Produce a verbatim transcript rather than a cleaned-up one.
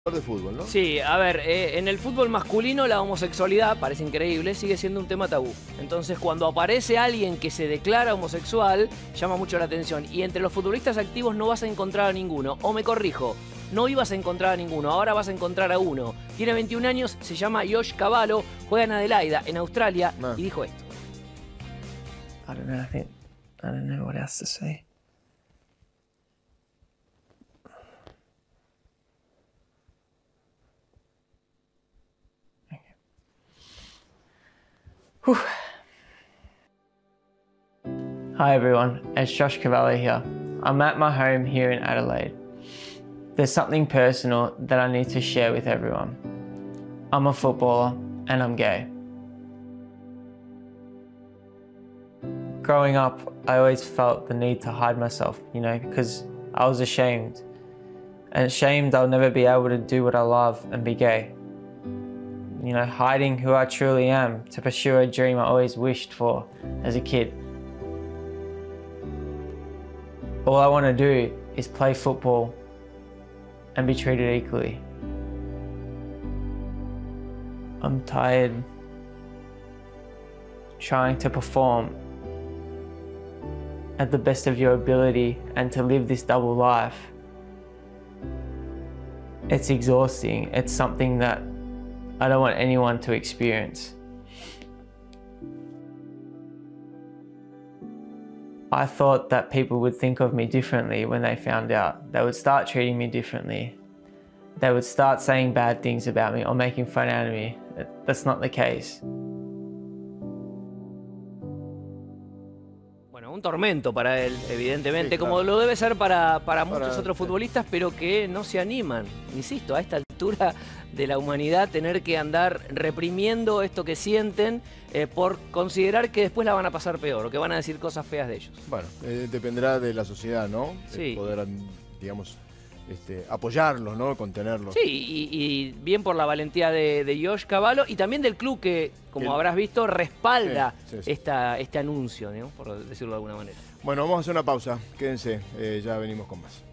de fútbol, ¿no? Sí, a ver, eh, en el fútbol masculino la homosexualidad, parece increíble, sigue siendo un tema tabú. Entonces, cuando aparece alguien que se declara homosexual, llama mucho la atención. Y entre los futbolistas activos no vas a encontrar a ninguno. O me corrijo, no ibas a encontrar a ninguno, ahora vas a encontrar a uno. Tiene veintiún años, se llama Josh Cavallo, juega en Adelaida, en Australia, Ah. y dijo esto. I don't know, I think, I don't know what else to say. Whew. Hi everyone, it's Josh Cavallo here. I'm at my home here in Adelaide. There's something personal that I need to share with everyone. I'm a footballer and I'm gay. Growing up, I always felt the need to hide myself, you know, because I was ashamed. And ashamed I'll never be able to do what I love and be gay. You know, hiding who I truly am to pursue a dream I always wished for as a kid. All I want to do is play football and be treated equally. I'm tired trying to perform at the best of your ability and to live this double life. It's exhausting. It's something that I don't want anyone to experience. I thought that people would think of me differently when they found out. They would start treating me differently. They would start saying bad things about me or making fun out of me. That's not the case. Bueno, un tormento para él, evidentemente, Sí, claro. como lo debe ser para, para muchos Para- otros futbolistas, pero que no se animan. Insisto, a esta altura de la humanidad, tener que andar reprimiendo esto que sienten eh, por considerar que después la van a pasar peor o que van a decir cosas feas de ellos. Bueno, eh, dependerá de la sociedad, ¿no? Sí. El poder, digamos, este, apoyarlos, ¿no? Contenerlos. Sí, y, y bien por la valentía de, de Josh Cavallo y también del club que, como El- habrás visto, respalda Sí, sí, sí. Esta, este anuncio, ¿no? Por decirlo de alguna manera. Bueno, vamos a hacer una pausa. Quédense, eh, ya venimos con más.